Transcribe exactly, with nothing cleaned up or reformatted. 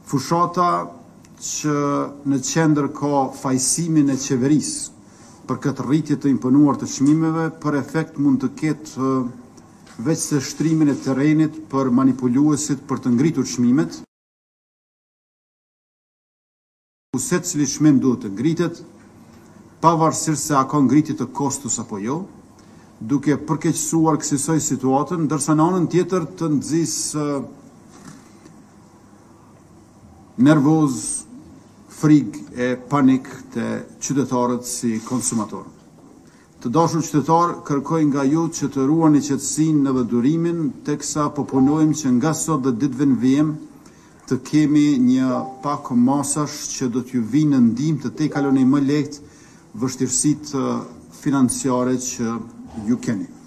Fushata që në qendër ka fajsimin e qeverisë për këtë rritje të imponuar të çmimeve, për efekt mund të ketë veç se shtrimin e terrenit për manipuluesit për të ngritur çmimet. Secili çmim duhet të ngritet, pavarësisht se a ka ngritje të kostos apo jo, duke përkeqësuar kësaj situatën, ndërsa në anën tjetër të nxjisë nervoz, frikë e panik të qytetarët si konsumator. Të dashur qytetar, kërkoj nga ju që të ruani qetësinë dhe durimin, teksa po punojmë që nga sot dhe ditëve në vijim të kemi një pak masash që do t'ju vinë në ndihmë të te kaloni më lehtë vështirësitë financiare që ju keni.